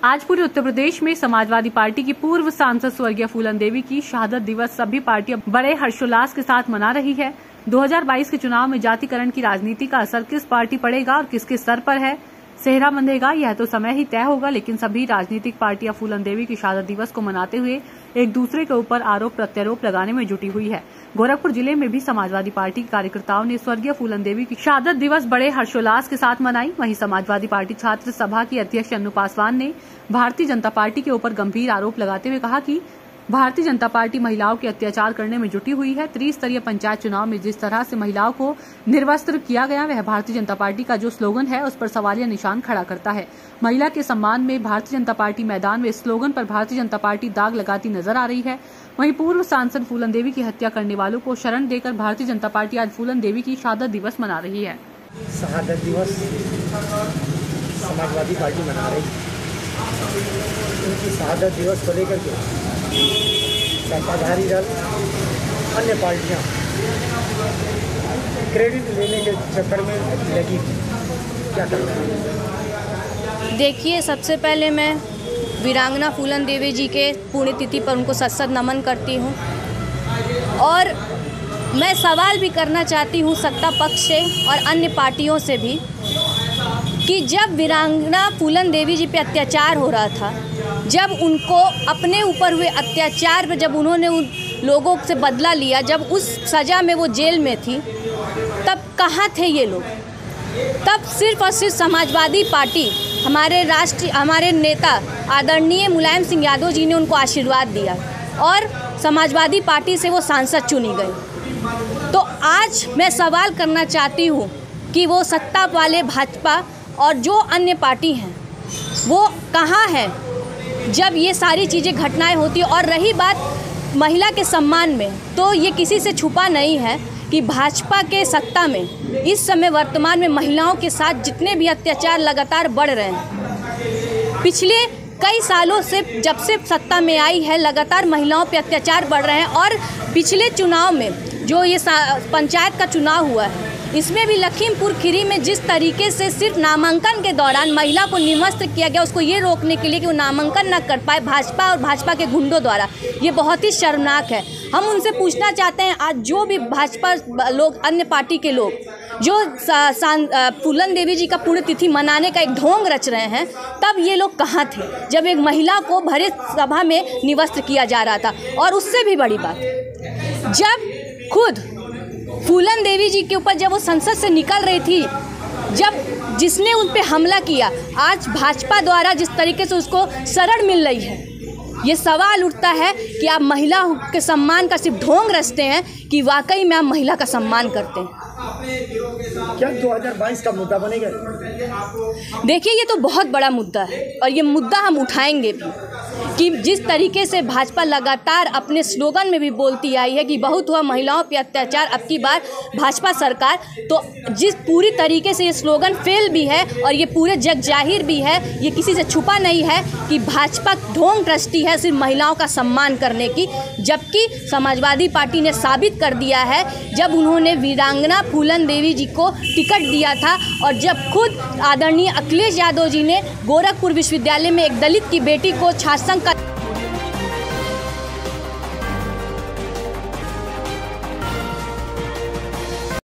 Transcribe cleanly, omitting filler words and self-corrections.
आज पूरे उत्तर प्रदेश में समाजवादी पार्टी की पूर्व सांसद स्वर्गीय फूलन देवी की शहादत दिवस सभी पार्टियां बड़े हर्षोल्लास के साथ मना रही है। 2022 के चुनाव में जातिकरण की राजनीति का असर किस पार्टी पड़ेगा और किसके सर पर है, सेहरा बंधेगा, यह तो समय ही तय होगा। लेकिन सभी राजनीतिक पार्टियां फूलन देवी की शहादत दिवस को मनाते हुए एक दूसरे के ऊपर आरोप प्रत्यारोप लगाने में जुटी हुई है। गोरखपुर जिले में भी समाजवादी पार्टी के कार्यकर्ताओं ने स्वर्गीय फूलन देवी की शहादत दिवस बड़े हर्षोल्लास के साथ मनाई। वहीं समाजवादी पार्टी छात्र सभा की अध्यक्ष अन्नू पासवान ने भारतीय जनता पार्टी के ऊपर गंभीर आरोप लगाते हुए कहा कि भारतीय जनता पार्टी महिलाओं के अत्याचार करने में जुटी हुई है। त्रिस्तरीय पंचायत चुनाव में जिस तरह से महिलाओं को निर्वस्त्र किया गया, वह भारतीय जनता पार्टी का जो स्लोगन है उस पर सवालिया निशान खड़ा करता है। महिला के सम्मान में भारतीय जनता पार्टी मैदान में इस स्लोगन पर भारतीय जनता पार्टी दाग लगाती नजर आ रही है। वहीं पूर्व सांसद फूलन देवी की हत्या करने वालों को शरण देकर भारतीय जनता पार्टी आज फूलन देवी की शहादत दिवस मना रही है। शहादत दिवस समाजवादी पार्टी मना रही है। उनकी शहादत दिवस को लेकर के सत्ताधारी दल, अन्य पार्टियां क्रेडिट लेने के चक्कर में लगी, क्या करना है? देखिए, सबसे पहले मैं वीरांगना फूलन देवी जी के पुण्यतिथि पर उनको सत नमन करती हूँ और मैं सवाल भी करना चाहती हूँ सत्ता पक्ष से और अन्य पार्टियों से भी कि जब वीरांगना फूलन देवी जी पे अत्याचार हो रहा था, जब उनको अपने ऊपर हुए अत्याचार पर जब उन्होंने उन लोगों से बदला लिया, जब उस सज़ा में वो जेल में थी, तब कहाँ थे ये लोग? तब सिर्फ और सिर्फ समाजवादी पार्टी, हमारे नेता आदरणीय मुलायम सिंह यादव जी ने उनको आशीर्वाद दिया और समाजवादी पार्टी से वो सांसद चुनी गई। तो आज मैं सवाल करना चाहती हूँ कि वो सत्ता वाले भाजपा और जो अन्य पार्टी हैं वो कहाँ हैं जब ये सारी चीज़ें घटनाएं होती। और रही बात महिला के सम्मान में, तो ये किसी से छुपा नहीं है कि भाजपा के सत्ता में इस समय वर्तमान में महिलाओं के साथ जितने भी अत्याचार लगातार बढ़ रहे हैं। पिछले कई सालों से जब से सत्ता में आई है, लगातार महिलाओं पे अत्याचार बढ़ रहे हैं। और पिछले चुनाव में जो ये पंचायत का चुनाव हुआ है, इसमें भी लखीमपुर खीरी में जिस तरीके से सिर्फ नामांकन के दौरान महिला को निमस्त्र किया गया, उसको ये रोकने के लिए कि वो नामांकन ना कर पाए भाजपा और भाजपा के गुंडों द्वारा, ये बहुत ही शर्मनाक है। हम उनसे पूछना चाहते हैं, आज जो भी भाजपा लोग, अन्य पार्टी के लोग जो फूलन देवी जी का पुण्यतिथि मनाने का एक ढोंग रच रहे हैं, तब ये लोग कहाँ थे जब एक महिला को भरे सभा में निवस्त्र किया जा रहा था? और उससे भी बड़ी बात, जब खुद फूलन देवी जी के ऊपर जब वो संसद से निकल रही थी, जब जिसने उन पे हमला किया, आज भाजपा द्वारा जिस तरीके से उसको शरण मिल रही है, ये सवाल उठता है कि आप महिला के सम्मान का सिर्फ ढोंग रचते हैं कि वाकई में आप महिला का सम्मान करते हैं। क्या 2022 का मुद्दा बनेगा? देखिए, ये तो बहुत बड़ा मुद्दा है और ये मुद्दा हम उठाएंगे भी कि जिस तरीके से भाजपा लगातार अपने स्लोगन में भी बोलती आई है कि बहुत हुआ महिलाओं पे अत्याचार, अब की बार भाजपा सरकार, तो जिस पूरी तरीके से ये स्लोगन फेल भी है और ये पूरे जग जाहिर भी है, ये किसी से छुपा नहीं है कि भाजपा ढोंग रचती है सिर्फ महिलाओं का सम्मान करने की। जबकि समाजवादी पार्टी ने साबित कर दिया है, जब उन्होंने वीरांगना फूलन देवी जी को टिकट दिया था और जब खुद आदरणीय अखिलेश यादव जी ने गोरखपुर विश्वविद्यालय में एक दलित की बेटी को छात्र संघ का